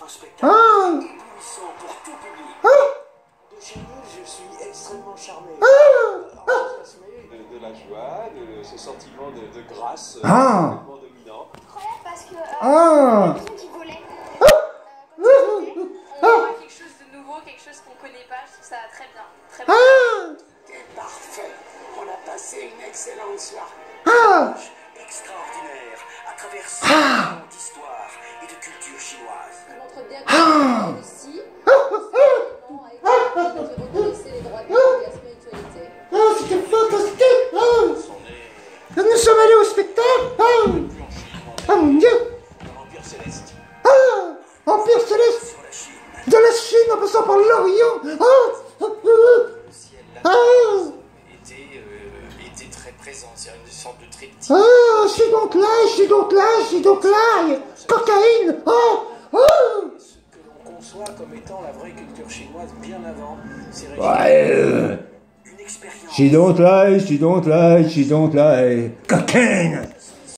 un spectacle Ah. éblouissant pour tout public. De chez nous, je suis extrêmement charmé. Enthousiasmé de la joie, de ce sentiment de grâce complètement dominant. Incroyable parce que Ah. j'ai l'impression qu'il volait. Comme tu disais, on voit quelque chose de nouveau, quelque chose qu'on connaît pas. Je trouve ça très bien. Très bien. C'était parfait. On a passé une excellente soirée. Extraordinaire à travers 100 ans d'histoire et de culture chinoise. Il montre bien que aussi, qui reconnaissait les droits de l'homme et la spiritualité. Ah, c'était fantastique. Nous sommes allés au spectacle. Ah mon Dieu. L'Empire céleste. Empire céleste Sur la Chine. de la Chine en passant par l'Orient. Le ciel, la était très présent. C'est une sorte de triptyque. She don't lie. Cocaïne. Ce que l'on conçoit comme étant la vraie culture chinoise bien avant ces régimes. Une expérience. She don't lie. Cocaine.